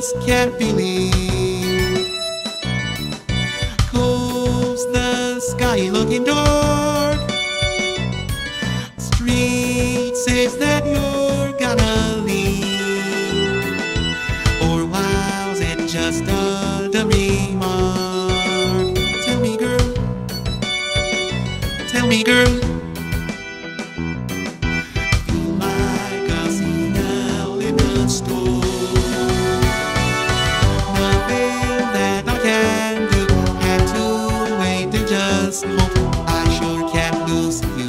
just can't believe. 'Cause the sky looking dark. Street says that you're gonna leave. Or was it just a remark? Tell me, girl. Tell me, girl. Feel like a seagull in a storm. Nothing that I can do. Had to wait and just hope. I sure can't lose you.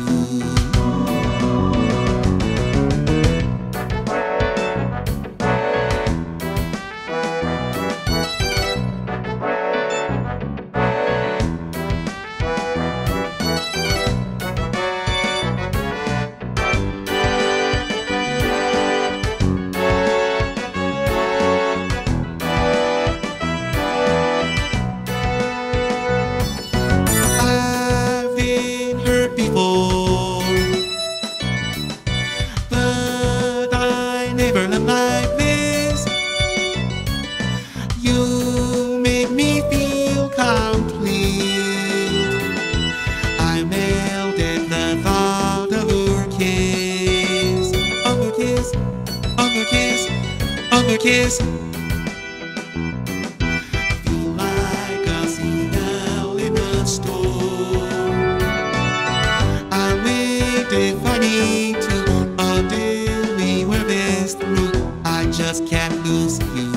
Before, but I never loved like this. You make me feel complete. I melted the thought of your kiss, of your kiss, of your kiss, of your kiss. Feel like a seagull in a storm. If I need to, until we were this through, I just can't lose you.